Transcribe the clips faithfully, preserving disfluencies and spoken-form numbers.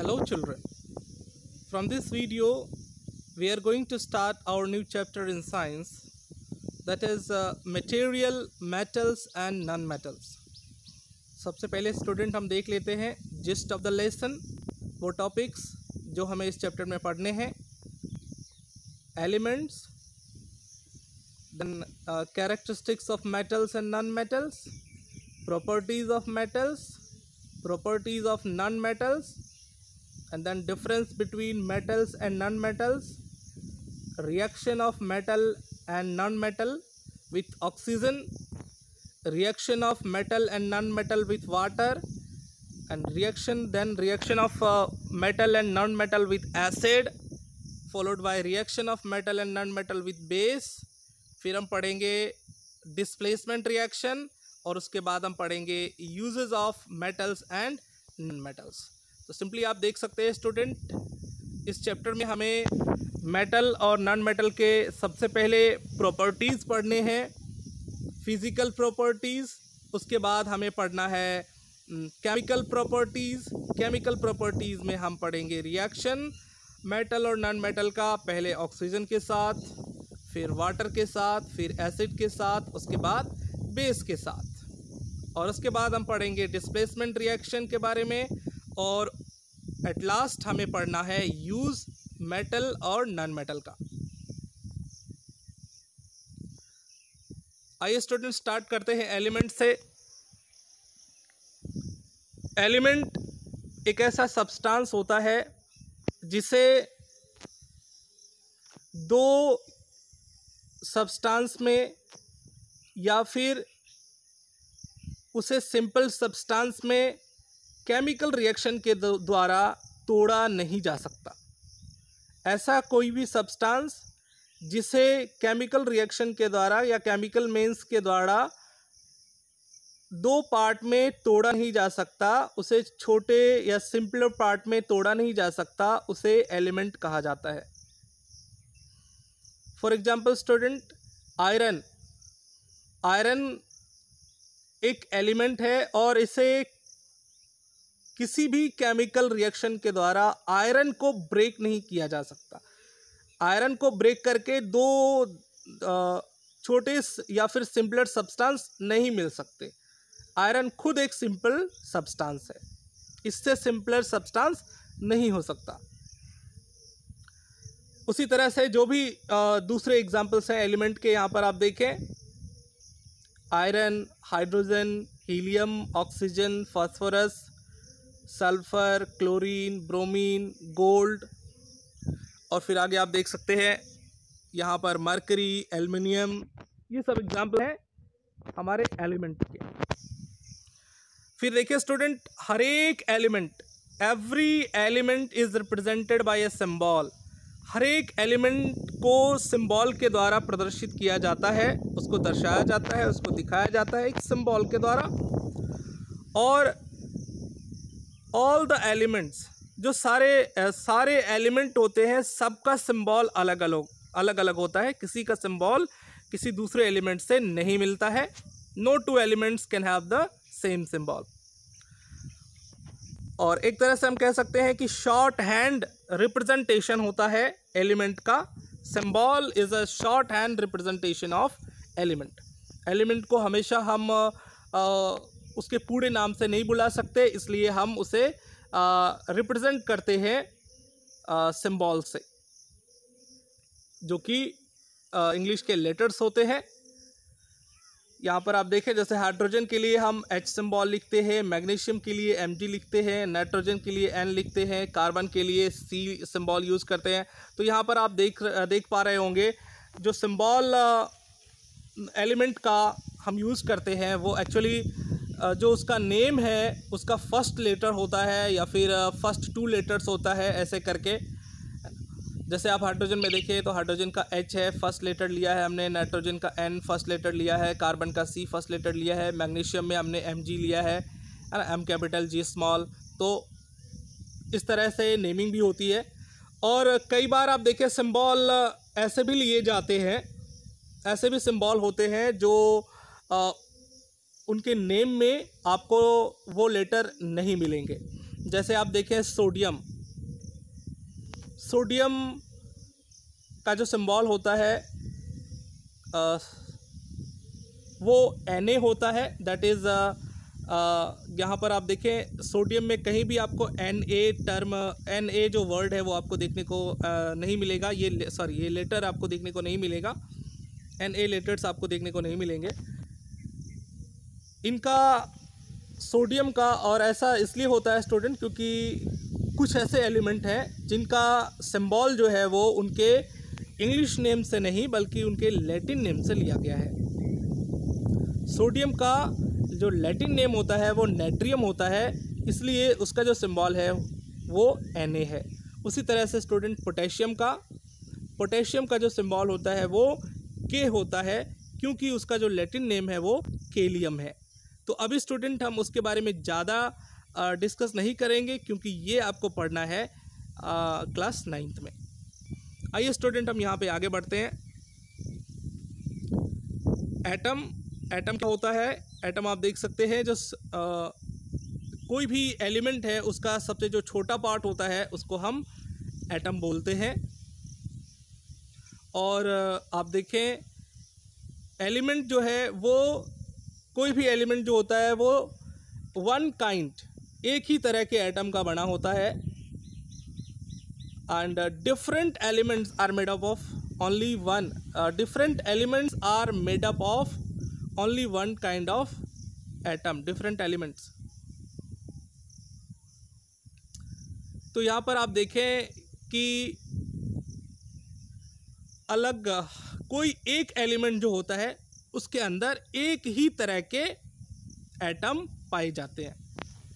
Hello children, from this video we are going to start our new chapter in science, that is uh, material, metals and non-metals. सबसे पहले student हम देख लेते हैं gist of the lesson, वो topics जो हमें इस चैप्टर में पढ़ने हैं. Elements, then characteristics of metals and non metals, properties of metals, properties of non-metals, and then difference between metals and non-metals, reaction of metal and non-metal with oxygen, reaction of metal and non-metal with water, and reaction then reaction of uh, metal and non-metal with acid, followed by reaction of metal and non-metal with base. फिर हम पढ़ेंगे displacement reaction और उसके बाद हम पढ़ेंगे uses of metals and non metals. तो simply आप देख सकते हैं स्टूडेंट, इस चैप्टर में हमें मेटल और नॉन मेटल के सबसे पहले प्रॉपर्टीज़ पढ़ने हैं, फिज़िकल प्रॉपर्टीज़. उसके बाद हमें पढ़ना है केमिकल प्रॉपर्टीज़. केमिकल प्रॉपर्टीज़ में हम पढ़ेंगे रिएक्शन मेटल और नॉन मेटल का, पहले ऑक्सीजन के साथ, फिर वाटर के साथ, फिर एसिड के साथ, उसके बाद बेस के साथ, और उसके बाद हम पढ़ेंगे डिस्प्लेसमेंट रिएक्शन के बारे में, और एट लास्ट हमें पढ़ना है यूज मेटल और नॉन मेटल का. आइए स्टूडेंट स्टार्ट करते हैं एलिमेंट से. एलिमेंट एक ऐसा सब्सटेंस होता है जिसे दो सब्सटेंस में या फिर उसे सिंपल सब्सटेंस में केमिकल रिएक्शन के द्वारा तोड़ा नहीं जा सकता. ऐसा कोई भी सब्सटेंस जिसे केमिकल रिएक्शन के द्वारा या केमिकल मीन्स के द्वारा दो पार्ट में तोड़ा नहीं जा सकता, उसे छोटे या सिंपल पार्ट में तोड़ा नहीं जा सकता, उसे एलिमेंट कहा जाता है. For example student, iron iron एक एलिमेंट है और इसे किसी भी केमिकल रिएक्शन के द्वारा आयरन को ब्रेक नहीं किया जा सकता. आयरन को ब्रेक करके दो छोटे या फिर सिंपलर सब्सटेंस नहीं मिल सकते. आयरन खुद एक सिंपल सब्सटेंस है, इससे सिंपलर सब्सटेंस नहीं हो सकता. उसी तरह से जो भी दूसरे एग्जाम्पल्स हैं एलिमेंट के, यहाँ पर आप देखें, iron, hydrogen, helium, oxygen, phosphorus, sulphur, chlorine, bromine, gold, और फिर आगे आप देख सकते हैं यहाँ पर मरकरी, एल्युमिनियम, ये सब एग्जाम्पल हैं हमारे एलिमेंट के. फिर देखिए स्टूडेंट, हर एक element, every element is represented by a symbol. हर एक एलिमेंट को सिंबल के द्वारा प्रदर्शित किया जाता है, उसको दर्शाया जाता है, उसको दिखाया जाता है एक सिंबल के द्वारा. और ऑल द एलिमेंट्स, जो सारे सारे एलिमेंट होते हैं, सबका सिंबल अलग अलग अलग अलग होता है. किसी का सिंबल किसी दूसरे एलिमेंट से नहीं मिलता है. No two elements can have the same symbol. और एक तरह से हम कह सकते हैं कि शॉर्ट हैंड रिप्रेजेंटेशन होता है एलिमेंट का. Symbol is a shorthand representation of element. Element को हमेशा हम आ, उसके पूरे नाम से नहीं बुला सकते, इसलिए हम उसे रिप्रेजेंट करते हैं सिंबल से, जो कि इंग्लिश के लेटर्स होते हैं. यहाँ पर आप देखें, जैसे हाइड्रोजन के लिए हम H सिंबल लिखते हैं, मैग्नीशियम के लिए एम जी लिखते हैं, नाइट्रोजन के लिए N लिखते हैं, कार्बन के लिए C सिंबल यूज़ करते हैं. तो यहाँ पर आप देख देख पा रहे होंगे जो सिंबल एलिमेंट का हम यूज़ करते हैं वो एक्चुअली जो उसका नेम है उसका फर्स्ट लेटर होता है या फिर फर्स्ट टू लेटर्स होता है, ऐसे करके. जैसे आप हाइड्रोजन में देखिए तो हाइड्रोजन का H है, फर्स्ट लेटर लिया है हमने, नाइट्रोजन का N फर्स्ट लेटर लिया है, कार्बन का C फर्स्ट लेटर लिया है, मैग्नीशियम में हमने एम जी लिया है, है ना, M कैपिटल G स्मॉल. तो इस तरह से नेमिंग भी होती है. और कई बार आप देखें सिंबल ऐसे भी लिए जाते हैं, ऐसे भी सिंबल होते हैं जो आ, उनके नेम में आपको वो लेटर नहीं मिलेंगे. जैसे आप देखें सोडियम, सोडियम का जो सिंबल होता है आ, वो Na होता है, दैट इज़ यहाँ पर आप देखें सोडियम में कहीं भी आपको Na टर्म, Na जो वर्ड है वो आपको देखने को uh, नहीं मिलेगा, ये सॉरी ये लेटर आपको देखने को नहीं मिलेगा, Na लेटर्स आपको देखने को नहीं मिलेंगे इनका, सोडियम का। और ऐसा इसलिए होता है स्टूडेंट क्योंकि कुछ ऐसे एलिमेंट हैं जिनका सिंबल जो है वो उनके इंग्लिश नेम से नहीं बल्कि उनके लैटिन नेम से लिया गया है। सोडियम का जो लैटिन नेम होता है वो नेट्रियम होता है, इसलिए उसका जो सिंबल है वो Na है। उसी तरह से स्टूडेंट पोटेशियम का पोटेशियम का जो सिंबल होता है वो K होता है, क्योंकि उसका जो लैटिन नेम है वो केलियम है। तो अभी स्टूडेंट हम उसके बारे में ज़्यादा डिस्कस नहीं करेंगे क्योंकि ये आपको पढ़ना है आ, क्लास नाइन्थ में। आइए स्टूडेंट हम यहाँ पे आगे बढ़ते हैं। एटम, एटम क्या होता है? एटम आप देख सकते हैं जो आ, कोई भी एलिमेंट है उसका सबसे जो छोटा पार्ट होता है उसको हम एटम बोलते हैं। और आप देखें एलिमेंट जो है वो, कोई भी एलिमेंट जो होता है वो वन काइंड, एक ही तरह के एटम का बना होता है। And different elements are made up of only one, different elements are made up of only one kind of atom, different elements. तो यहाँ पर आप देखें कि अलग कोई एक एलिमेंट जो होता है उसके अंदर एक ही तरह के एटम पाए जाते हैं।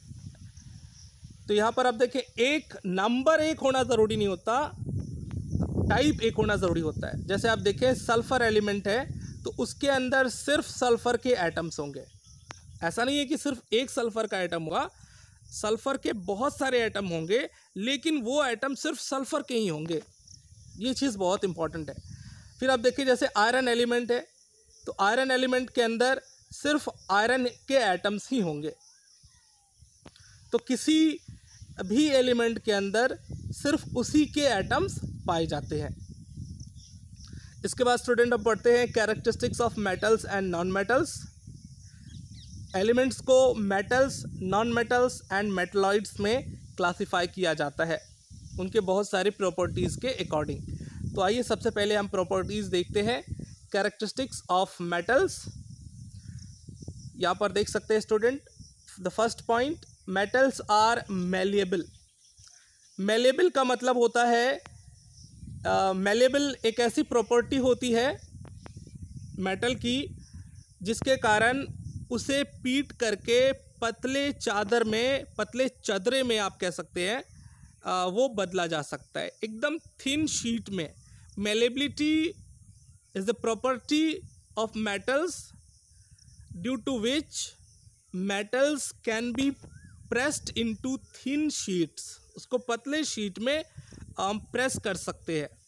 तो यहाँ पर आप देखें एक नंबर एक होना ज़रूरी नहीं होता, टाइप एक होना ज़रूरी होता है। जैसे आप देखें सल्फ़र एलिमेंट है तो उसके अंदर सिर्फ सल्फ़र के एटम्स होंगे। ऐसा नहीं है कि सिर्फ एक सल्फ़र का एटम होगा, सल्फ़र के बहुत सारे एटम होंगे लेकिन वो एटम सिर्फ सल्फ़र के ही होंगे। ये चीज़ बहुत इंपॉर्टेंट है। फिर आप देखिए जैसे आयरन एलिमेंट है तो आयरन एलिमेंट के अंदर सिर्फ आयरन के एटम्स ही होंगे। तो किसी भी एलिमेंट के अंदर सिर्फ उसी के एटम्स पाए जाते हैं। इसके बाद स्टूडेंट अब पढ़ते हैं characteristics of metals and non metals. Elements को metals, non metals and metalloids में क्लासिफाई किया जाता है उनके बहुत सारी प्रॉपर्टीज़ के अकॉर्डिंग। तो आइए सबसे पहले हम प्रॉपर्टीज़ देखते हैं कैरेक्टरिस्टिक्स ऑफ मेटल्स। यहाँ पर देख सकते हैं student, the first point, metals are malleable. Malleable का मतलब होता है, मेलिएबल uh, एक ऐसी प्रॉपर्टी होती है मेटल की जिसके कारण उसे पीट करके पतले चादर में, पतले चदरे में आप कह सकते हैं, आ, वो बदला जा सकता है एकदम थिन शीट में। Malleability is the property of metals due to which metals can be pressed into thin sheets. उसको पतले शीट में हम प्रेस कर सकते हैं।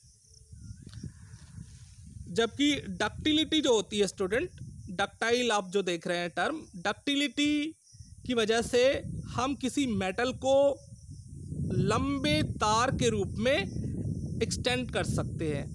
जबकि डक्टिलिटी जो होती है स्टूडेंट, डक्टाइल आप जो देख रहे हैं टर्म, डक्टिलिटी की वजह से हम किसी मेटल को लंबे तार के रूप में एक्सटेंड कर सकते हैं।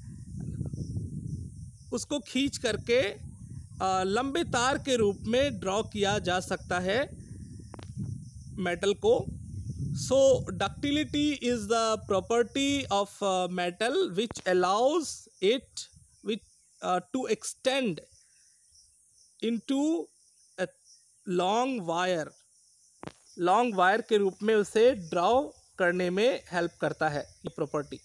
उसको खींच करके आ, लंबे तार के रूप में ड्रॉ किया जा सकता है मेटल को। So ductility is the property of metal which allows it which to extend into a long wire, long wire के रूप में उसे ड्रॉ करने में हेल्प करता है ये प्रॉपर्टी।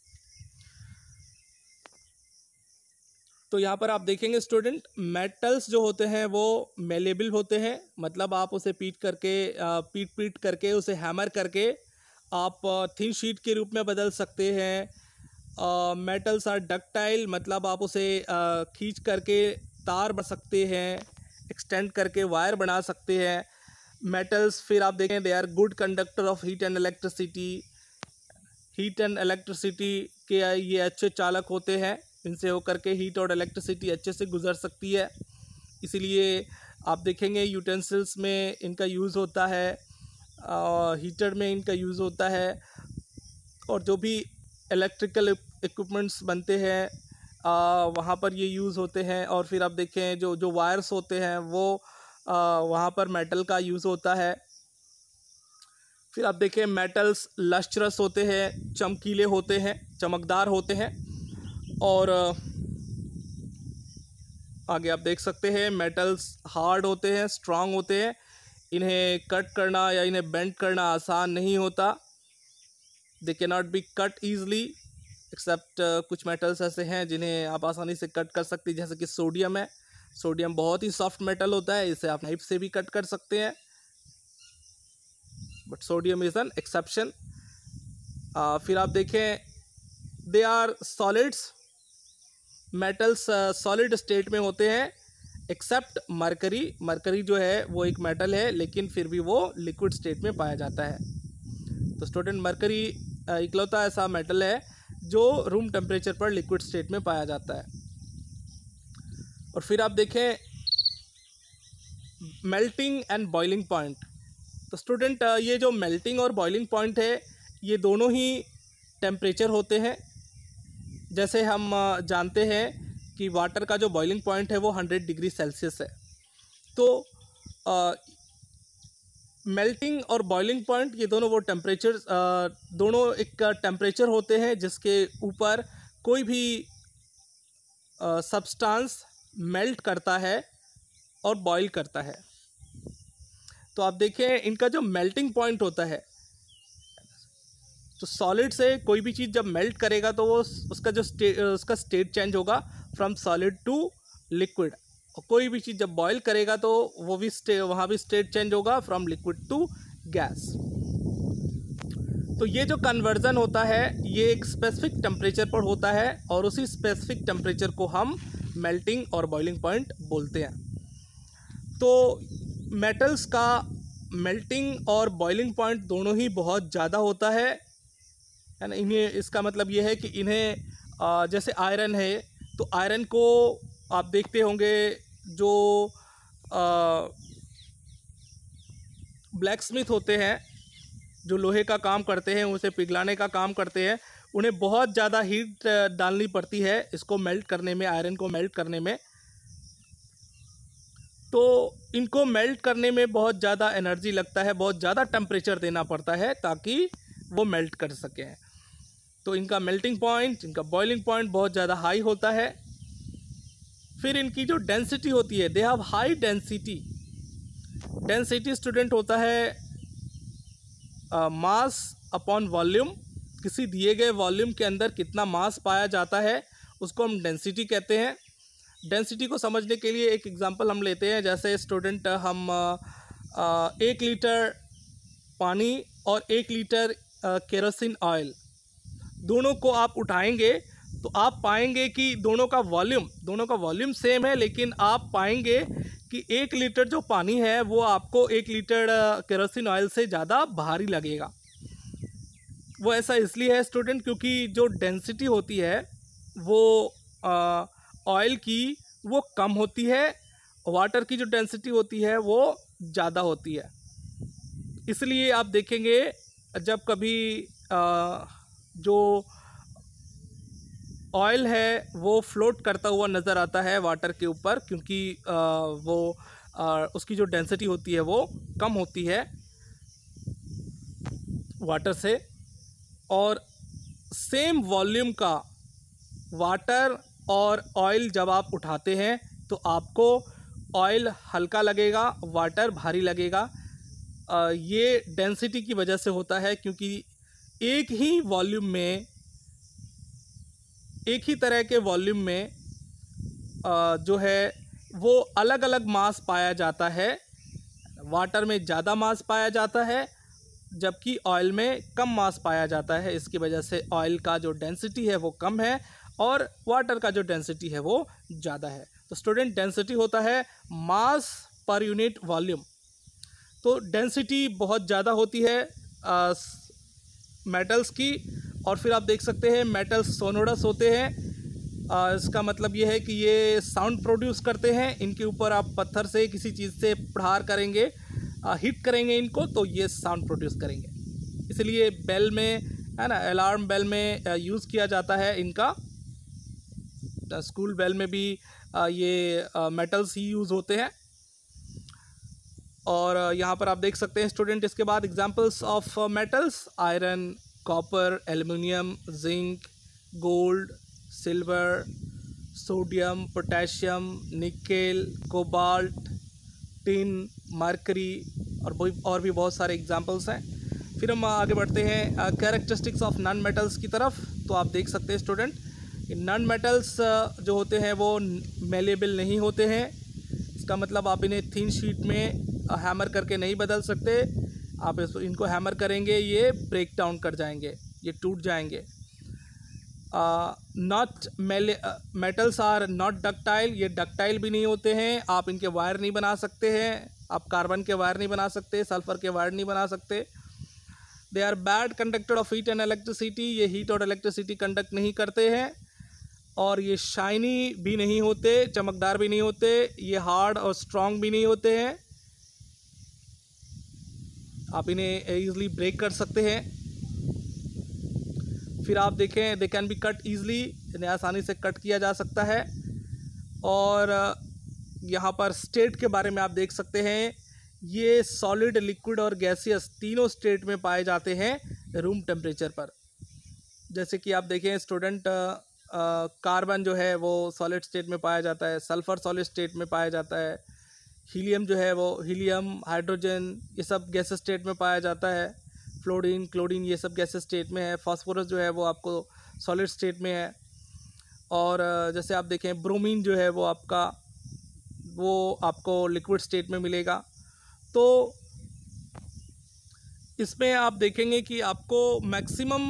तो यहाँ पर आप देखेंगे स्टूडेंट, मेटल्स जो होते हैं वो मेलेबल होते हैं, मतलब आप उसे पीट करके पीट पीट करके उसे हैमर करके आप थिन शीट के रूप में बदल सकते हैं। मेटल्स आर डक्टाइल, मतलब आप उसे खींच करके तार बना सकते हैं, एक्सटेंड करके वायर बना सकते हैं। मेटल्स फिर आप देखें they are good conductor of heat and electricity. Heat and electricity के ये अच्छे चालक होते हैं, इनसे होकर के हीट और इलेक्ट्रिसिटी अच्छे से गुजर सकती है। इसीलिए आप देखेंगे यूटेंसिल्स में इनका यूज़ होता है, हीटर में इनका यूज़ होता है, और जो भी इलेक्ट्रिकल इक्विपमेंट्स बनते हैं, वहाँ पर ये यूज़ होते हैं। और फिर आप देखें जो जो वायर्स होते हैं वो आ, वहाँ पर मेटल का यूज़ होता है। फिर आप देखें मेटल्स लस्ट्रस होते हैं, चमकीले होते हैं, चमकदार होते हैं। और आगे आप देख सकते हैं मेटल्स हार्ड होते हैं, स्ट्रांग होते हैं। इन्हें कट करना या इन्हें बेंड करना आसान नहीं होता। They can not be cut easily except कुछ मेटल्स ऐसे हैं जिन्हें आप आसानी से कट कर सकते हैं, जैसे कि सोडियम है। सोडियम बहुत ही सॉफ्ट मेटल होता है, इसे आप नाइफ से भी कट कर सकते हैं, but sodium is an exception. फिर आप देखें they are solids, metals solid state में होते हैं एक्सेप्ट मरकरी। मरकरी जो है वो एक मेटल है लेकिन फिर भी वो लिक्विड स्टेट में पाया जाता है। तो स्टूडेंट मरकरी इकलौता ऐसा मेटल है जो रूम टेम्परेचर पर लिक्विड स्टेट में पाया जाता है। और फिर आप देखें मेल्टिंग एंड बॉइलिंग पॉइंट। तो स्टूडेंट ये जो मेल्टिंग और बॉइलिंग पॉइंट है ये दोनों ही टेम्परेचर होते हैं। जैसे हम जानते हैं कि वाटर का जो बॉइलिंग पॉइंट है वो हंड्रेड डिग्री सेल्सियस है। तो मेल्टिंग और बॉइलिंग पॉइंट ये दोनों वो टेम्परेचर दोनों एक टेम्परेचर होते हैं जिसके ऊपर कोई भी सब्सटेंस मेल्ट करता है और बॉईल करता है। तो आप देखें इनका जो मेल्टिंग पॉइंट होता है, तो सॉलिड से कोई भी चीज़ जब मेल्ट करेगा तो वो उसका जो स्टेट उसका स्टेट चेंज होगा फ्रॉम सॉलिड टू लिक्विड। और कोई भी चीज़ जब बॉईल करेगा तो वो भी स्टे वहाँ भी स्टेट चेंज होगा फ्रॉम लिक्विड टू गैस। तो ये जो कन्वर्जन होता है ये एक स्पेसिफिक टेम्परेचर पर होता है और उसी स्पेसिफिक टेम्परेचर को हम मेल्टिंग और बॉइलिंग पॉइंट बोलते हैं। तो मेटल्स का मेल्टिंग और बॉइलिंग पॉइंट दोनों ही बहुत ज़्यादा होता है है ना। इन्हें इसका मतलब ये है कि इन्हें जैसे आयरन है तो आयरन को आप देखते होंगे जो ब्लैक स्मिथ होते हैं जो लोहे का काम करते हैं, उसे पिघलाने का काम करते हैं, उन्हें बहुत ज़्यादा हीट डालनी पड़ती है इसको मेल्ट करने में, आयरन को मेल्ट करने में। तो इनको मेल्ट करने में बहुत ज़्यादा एनर्जी लगता है, बहुत ज़्यादा टेम्परेचर देना पड़ता है ताकि वो मेल्ट कर सकें। तो इनका मेल्टिंग पॉइंट, इनका बॉइलिंग पॉइंट बहुत ज़्यादा हाई होता है। फिर इनकी जो डेंसिटी होती है, they have high density. Density student होता है मास अपॉन वॉल्यूम। किसी दिए गए वॉल्यूम के अंदर कितना मास पाया जाता है उसको हम डेंसिटी कहते हैं। डेंसिटी को समझने के लिए एक एग्जांपल हम लेते हैं। जैसे स्टूडेंट हम आ, एक लीटर पानी और एक लीटर केरोसिन ऑयल दोनों को आप उठाएंगे तो आप पाएंगे कि दोनों का वॉल्यूम दोनों का वॉल्यूम सेम है, लेकिन आप पाएंगे कि एक लीटर जो पानी है वो आपको एक लीटर केरोसिन ऑयल से ज़्यादा भारी लगेगा। वो ऐसा इसलिए है स्टूडेंट क्योंकि जो डेंसिटी होती है वो ऑयल की वो कम होती है, वाटर की जो डेंसिटी होती है वो ज़्यादा होती है। इसलिए आप देखेंगे जब कभी आ, जो ऑयल है वो फ्लोट करता हुआ नज़र आता है वाटर के ऊपर, क्योंकि आ, वो आ, उसकी जो डेंसिटी होती है वो कम होती है वाटर से। और सेम वॉल्यूम का वाटर और ऑयल जब आप उठाते हैं तो आपको ऑयल हल्का लगेगा, वाटर भारी लगेगा। आ, ये डेंसिटी की वजह से होता है क्योंकि एक ही वॉल्यूम में एक ही तरह के वॉल्यूम में आ, जो है वो अलग अलग मास पाया जाता है। वाटर में ज़्यादा मास पाया जाता है जबकि ऑयल में कम मास पाया जाता है। इसकी वजह से ऑयल का जो डेंसिटी है वो कम है और वाटर का जो डेंसिटी है वो ज़्यादा है। तो स्टूडेंट डेंसिटी होता है मास पर यूनिट वॉल्यूम। तो डेंसिटी बहुत ज़्यादा होती है आ, मेटल्स की। और फिर आप देख सकते हैं मेटल्स सोनोरस होते हैं। आ, इसका मतलब ये है कि ये साउंड प्रोड्यूस करते हैं। इनके ऊपर आप पत्थर से किसी चीज़ से प्रहार करेंगे, हिट करेंगे इनको तो ये साउंड प्रोड्यूस करेंगे। इसलिए बेल में है ना। अलार्म बेल में यूज़ किया जाता है इनका, स्कूल बेल में भी ये मेटल्स ही यूज़ होते हैं। और यहाँ पर आप देख सकते हैं स्टूडेंट, इसके बाद examples of metals, iron, copper, aluminium, zinc, gold, silver, sodium, potassium, nickel, cobalt, tin, mercury और और भी बहुत सारे एग्जांपल्स हैं। फिर हम आगे बढ़ते हैं कैरेक्टरिस्टिक्स ऑफ नॉन मेटल्स की तरफ। तो आप देख सकते हैं स्टूडेंट, नॉन मेटल्स जो होते हैं वो मेलेबल नहीं होते हैं। इसका मतलब आप इन्हें थिन शीट में हैमर करके नहीं बदल सकते। आप इसको इनको हैमर करेंगे ये ब्रेक डाउन कर जाएंगे, ये टूट जाएंगे। नॉट मेले मेटल्स आर नॉट डक्टाइल, ये डक्टाइल भी नहीं होते हैं। आप इनके वायर नहीं बना सकते हैं, आप कार्बन के वायर नहीं बना सकते, सल्फर के वायर नहीं बना सकते। They are bad conductor of heat and electricity, ये हीट और इलेक्ट्रिसिटी कंडक्ट नहीं करते हैं। और ये शाइनी भी नहीं होते, चमकदार भी नहीं होते, ये हार्ड और स्ट्रॉन्ग भी नहीं होते हैं। आप इन्हें ईजिली ब्रेक कर सकते हैं। फिर आप देखें, they can be cut easily, इन्हें आसानी से कट किया जा सकता है। और यहाँ पर स्टेट के बारे में आप देख सकते हैं, ये सॉलिड, लिक्विड और गैसियस तीनों स्टेट में पाए जाते हैं रूम टेम्परेचर पर। जैसे कि आप देखें स्टूडेंट, कार्बन जो है वो सॉलिड स्टेट में पाया जाता है, सल्फ़र सॉलिड स्टेट में पाया जाता है, हीलियम जो है वो हीलियम, हाइड्रोजन ये सब गैस स्टेट में पाया जाता है, फ्लोरीन, क्लोरीन ये सब गैस स्टेट में है, फास्फोरस जो है वो आपको सॉलिड स्टेट में है। और जैसे आप देखें ब्रोमीन जो है वो आपका वो आपको लिक्विड स्टेट में मिलेगा। तो इसमें आप देखेंगे कि आपको मैक्सिमम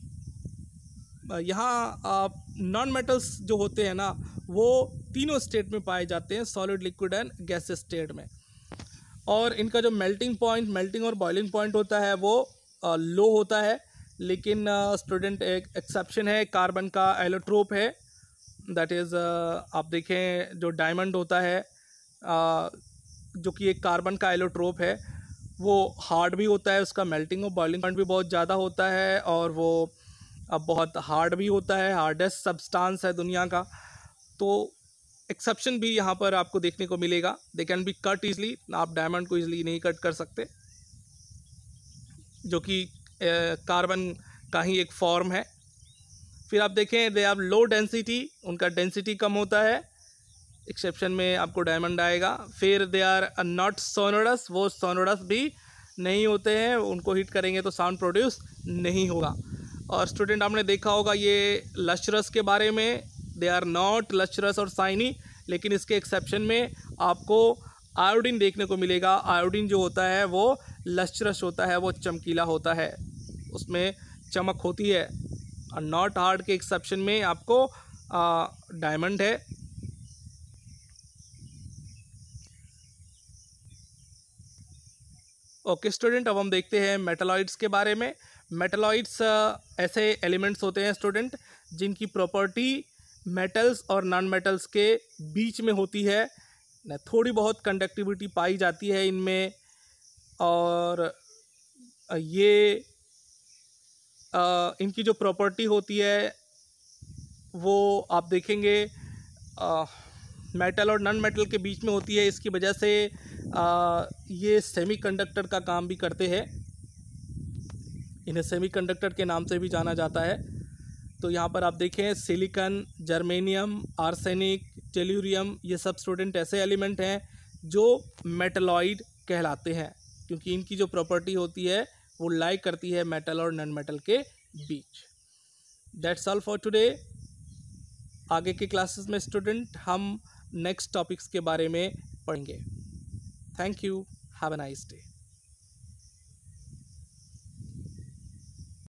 यहाँ आप नॉन मेटल्स जो होते हैं ना वो तीनों स्टेट में पाए जाते हैं, solid, liquid and gas state में। और इनका जो मेल्टिंग पॉइंट मेल्टिंग और बॉइलिंग पॉइंट होता है वो लो होता है। लेकिन स्टूडेंट एक एक्सेप्शन है, कार्बन का एलोट्रोप है, दैट इज़ आप देखें जो डायमंड होता है uh, जो कि एक कार्बन का एलोट्रोप है, वो हार्ड भी होता है, उसका मेल्टिंग और बॉइलिंग पॉइंट भी बहुत ज़्यादा होता है और वो अब बहुत हार्ड भी होता है, हार्डेस्ट सब्सटेंस है दुनिया का। तो एक्सेप्शन भी यहाँ पर आपको देखने को मिलेगा, they can be cut easily, आप डायमंड को ईजिली नहीं कट कर सकते, जो कि कार्बन का ही एक फॉर्म है। फिर आप देखें दे आर लो डेंसिटी, उनका डेंसिटी कम होता है, एक्सेप्शन में आपको डायमंड आएगा। फिर दे आर नॉट सोनोरस, वो सोनोरस भी नहीं होते हैं, उनको हीट करेंगे तो साउंड प्रोड्यूस नहीं होगा। और स्टूडेंट आपने देखा होगा ये लश्रस के बारे में, दे आर नॉट लश्रस और साइनी, लेकिन इसके एक्सेप्शन में आपको आयोडीन देखने को मिलेगा। आयोडीन जो होता है वो लश्रस होता है, वो चमकीला होता है, उसमें चमक होती है। और नॉट हार्ड के एक्सेप्शन में आपको डायमंड है। ओके स्टूडेंट, अब हम देखते हैं मेटलॉइड्स के बारे में। मेटलॉइड्स ऐसे एलिमेंट्स होते हैं स्टूडेंट जिनकी प्रॉपर्टी मेटल्स और नॉन मेटल्स के बीच में होती है, थोड़ी बहुत कंडक्टिविटी पाई जाती है इनमें। और ये आ, इनकी जो प्रॉपर्टी होती है वो आप देखेंगे आ, मेटल और नॉन मेटल के बीच में होती है। इसकी वजह से आ, ये सेमीकंडक्टर का काम भी करते हैं, इन्हें सेमीकंडक्टर के नाम से भी जाना जाता है। तो यहाँ पर आप देखें सिलिकॉन, जर्मेनियम, आर्सेनिक, टेल्यूरियम, ये सब स्टूडेंट ऐसे एलिमेंट हैं जो मेटलॉइड कहलाते हैं, क्योंकि इनकी जो प्रॉपर्टी होती है वो लाई करती है मेटल और नॉन मेटल के बीच। That's all for today. आगे के क्लासेस में स्टूडेंट हम नेक्स्ट टॉपिक्स के बारे में पढ़ेंगे। Thank you, have a nice day.